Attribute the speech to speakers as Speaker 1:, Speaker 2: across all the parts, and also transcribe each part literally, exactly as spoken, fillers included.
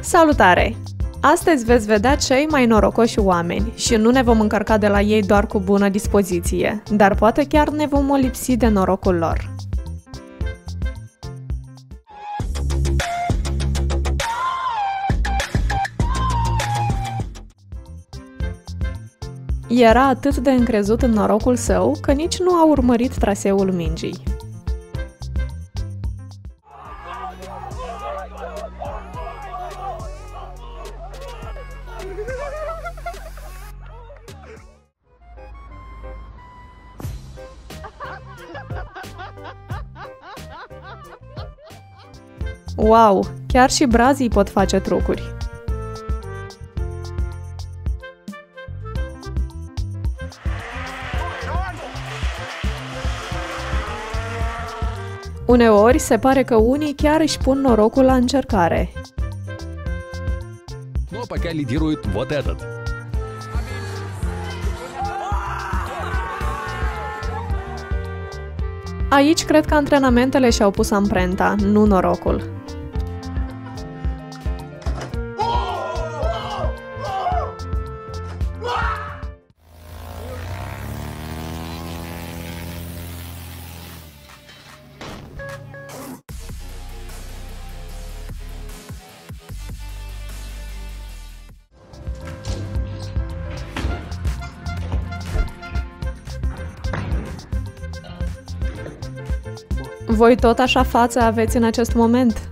Speaker 1: Salutare! Astăzi veți vedea cei mai norocoși oameni și nu ne vom încărca de la ei doar cu bună dispoziție, dar poate chiar ne vom lipsi de norocul lor. Era atât de încrezut în norocul său că nici nu a urmărit traseul mingii. Wow! Chiar și brazii pot face trucuri! Uneori se pare că unii chiar își pun norocul la încercare.
Speaker 2: Но пока лидирует вот этот.
Speaker 1: Aici cred că antrenamentele și-au pus amprenta, nu norocul. Voi tot așa față aveți în acest moment?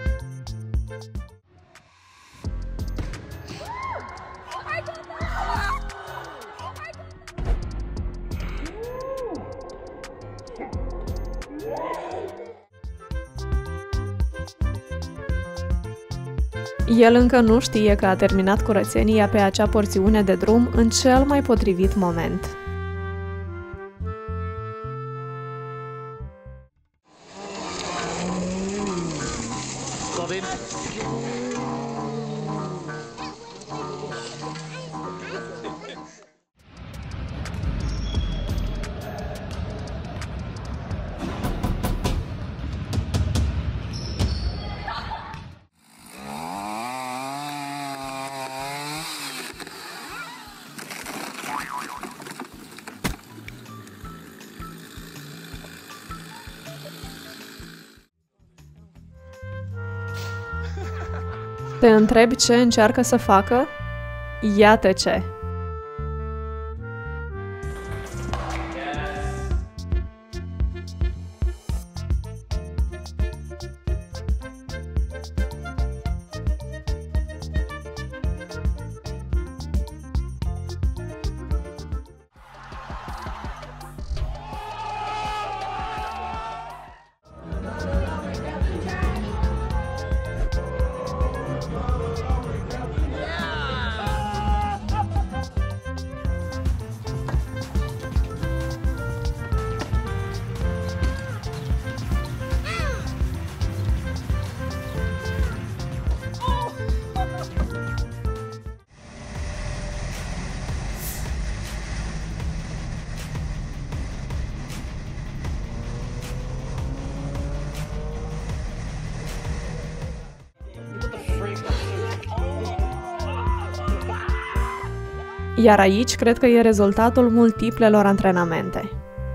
Speaker 1: El încă nu știe că a terminat curățenia pe acea porțiune de drum în cel mai potrivit moment. Te întrebi ce încearcă să facă? Iată ce! Iar aici cred că e rezultatul multiplelor antrenamente.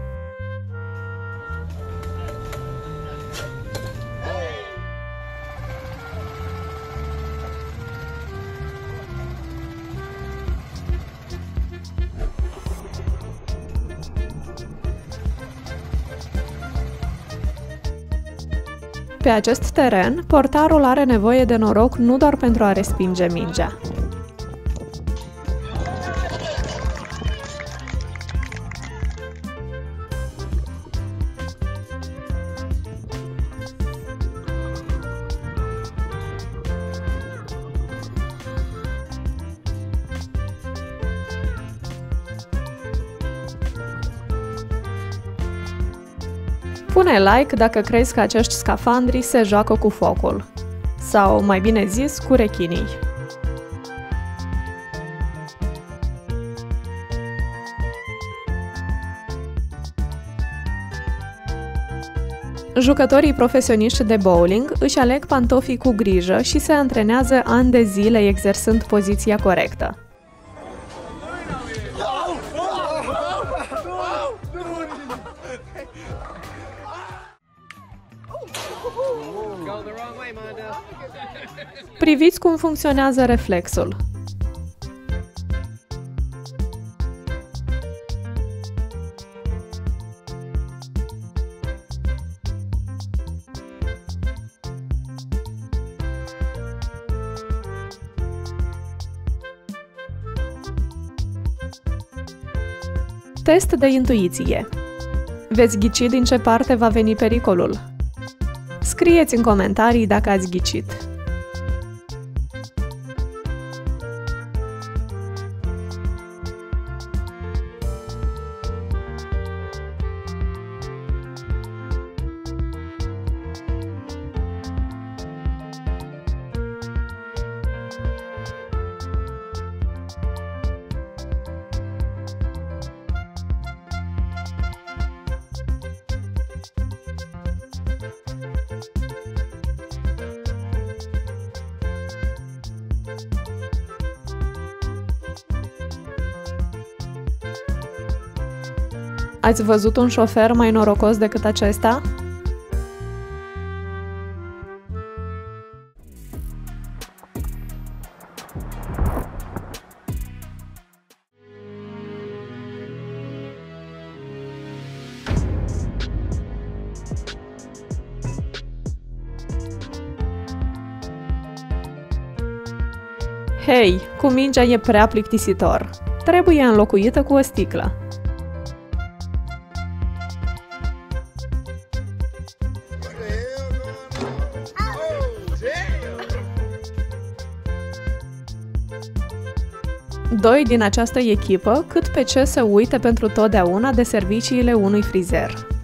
Speaker 1: Pe acest teren, portarul are nevoie de noroc nu doar pentru a respinge mingea. Pune like dacă crezi că acești scafandri se joacă cu focul. Sau, mai bine zis, cu rechinii. Jucătorii profesioniști de bowling își aleg pantofii cu grijă și se antrenează ani de zile exersând poziția corectă. Priviți cum funcționează reflexul. Test de intuiție. Veți ghici din ce parte va veni pericolul? Scrieți în comentarii dacă ați ghicit. Ați văzut un șofer mai norocos decât acesta? Hei, cu mingea e prea plictisitor. Trebuie înlocuită cu o sticlă. Doi din această echipă cât pe ce se uită pentru totdeauna de serviciile unui frizer.